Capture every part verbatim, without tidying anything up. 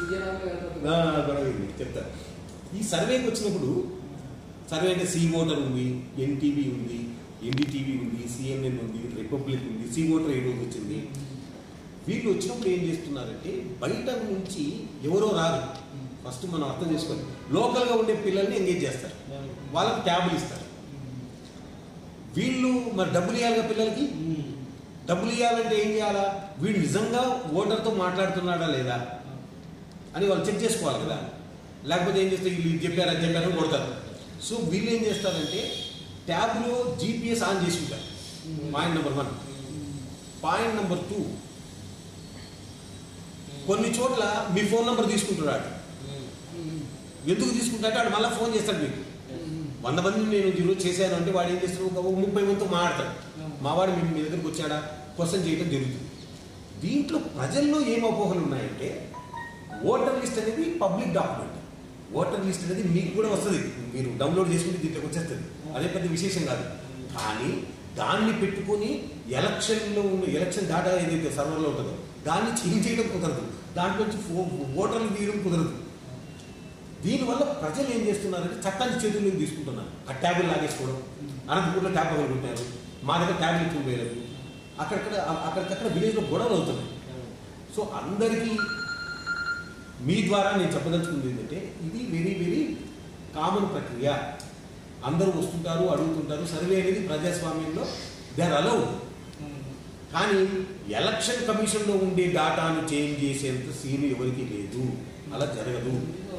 చెప్తారు. ఈ సర్వేకి వచ్చినప్పుడు సర్వే అంటే సి ఓటర్ ఉంది, ఎన్టీవీ ఉంది, ఎన్డీటీవీ ఉంది, సిఎన్ఎన్ ఉంది, రిపబ్లిక్ ఉంది, సి ఓటర్ ఏ రోజు వచ్చింది. వీళ్ళు వచ్చినప్పుడు ఏం చేస్తున్నారంటే బయట నుంచి ఎవరో రాదు, ఫస్ట్ మనం అర్థం చేసుకోవాలి. లోకల్గా ఉండే పిల్లల్ని ఎంగేజ్ చేస్తారు, వాళ్ళకి ట్యాబులు ఇస్తారు. వీళ్ళు మరి డబ్బులు ఇవ్వాలిగా పిల్లలకి. డబ్బులు ఇవ్వాలంటే ఏం చేయాలా? వీడు నిజంగా ఓటర్తో మాట్లాడుతున్నాడా లేదా అని వాళ్ళు చెక్ చేసుకోవాలి కదా. లేకపోతే ఏం చేస్తారు, వీళ్ళు చెప్పారు అది చెప్పారు కొడతారు. సో వీళ్ళు ఏం చేస్తారంటే ట్యాబ్లో జీపీఎస్ ఆన్ చేసి ఉంటారు. Point number one. Point number two, కొన్ని చోట్ల మీ ఫోన్ నెంబర్ తీసుకుంటున్నాడు. ఎందుకు తీసుకుంటాడు? వాడు మళ్ళీ ఫోన్ చేస్తాడు మీకు. వంద మంది నేను ఈరోజు చేశాను అంటే వాడు ఏం చేస్తాడు, ఒక ముప్పై మందితో మాట్లాడతాడు. మావాడు మీ మీ దగ్గరికి వచ్చాడా క్వశ్చన్ చేయడం జరుగుతుంది. దీంట్లో ప్రజల్లో ఏం అపోహలు ఉన్నాయంటే ఓటర్ లిస్ట్ అనేది పబ్లిక్ డాక్యుమెంట్. ఓటర్ లిస్ట్ అనేది మీకు కూడా వస్తుంది, మీరు డౌన్లోడ్ చేసుకుంటే దీంట్లోకి వచ్చేస్తుంది. అదే పెద్ద విశేషం కాదు. కానీ దాన్ని పెట్టుకొని ఎలక్షన్లో ఉన్న ఎలక్షన్ డేటా ఏదైతే సర్వర్లో ఉంటుందో దాన్ని చేంజ్ చేయడం కుదరదు, దాంట్లో నుంచి ఫో ఓటర్లు తీయడం కుదరదు. దీనివల్ల ప్రజలు ఏం చేస్తున్నారంటే చట్టాన్ని చేతుల్లోకి తీసుకుంటున్నారు. ఆ ట్యాబులు లాగేసుకోవడం, అనంతపూర్లో ట్యాబ్ పగలుకుంటున్నారు, మా దగ్గర ట్యాబ్లు ఎక్కువ వేయలేదు, అక్కడక్కడ అక్కడికక్కడ విలేజ్లో గొడవలు అవుతున్నాయి. సో అందరికీ మీ ద్వారా నేను చెప్పదలుచుకుంది ఏంటంటే ఇది వెరీ వెరీ కామన్ ప్రక్రియ. అందరూ వస్తుంటారు, అడుగుతుంటారు. సర్వే అనేది ప్రజాస్వామ్యంలో దే ఆర్ అలౌడ్. కానీ ఎలక్షన్ కమిషన్లో ఉండే డేటాను చేంజ్ చేసేంత సీన్ ఎవరికి లేదు, అలా జరగదు.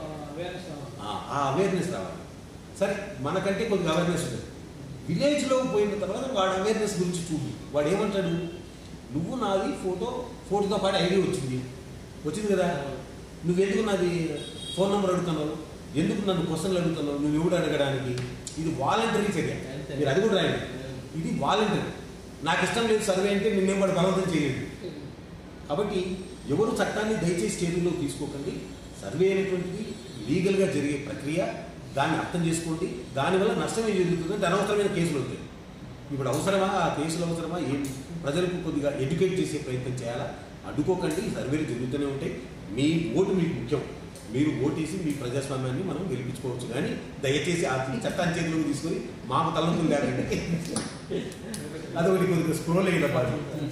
ఆ అవేర్నెస్ రావాలి. సరే, మనకంటే కొద్దిగా అవేర్నెస్ ఉంటుంది. విలేజ్లో పోయిన తర్వాత వాడు అవేర్నెస్ గురించి చూడు. వాడు ఏమంటాడు, నువ్వు నాది ఫోటో ఫోటోతో పాటు ఐడి వచ్చింది వచ్చింది కదా, నువ్వెందుకు నాది ఫోన్ నెంబర్ అడుగుతున్నావు, ఎందుకు నన్ను క్వశ్చన్లు అడుగుతున్నావు, నువ్వు ఎవడు అడగడానికి? ఇది వాలంటరీ చర్య. మీరు అది కూడా రాయండి, ఇది వాలంటరీ. నాకు ఇష్టం లేదు సర్వే అంటే నిన్నేం వాడు బలవంతం చేయలేదు. కాబట్టి ఎవరు చట్టాన్ని దయచేసి చేతుల్లో తీసుకోకండి. సర్వే అనేటువంటిది లీగల్గా జరిగే ప్రక్రియ, దాన్ని అర్థం చేసుకోండి. దానివల్ల నష్టం ఏం జరుగుతుందంటే అనవసరమైన కేసులు అవుతాయి. ఇప్పుడు అవసరమా ఆ కేసులు అవసరమా, ఏం ప్రజలకు కొద్దిగా ఎడ్యుకేట్ చేసే ప్రయత్నం చేయాలా. అడ్డుకోకండి, సర్వేలు జరుగుతూనే ఉంటాయి. మీ ఓటు మీకు ముఖ్యం. మీరు ఓటేసి మీ ప్రజాస్వామ్యాన్ని మనం గెలిపించుకోవచ్చు. కానీ దయచేసి ఆ చట్టాన్ని చేతిలోకి తీసుకొని మాకు తలంతులు లేదండి. అదొకటి కొద్దిగా స్క్రోల్ అయిన పాటు.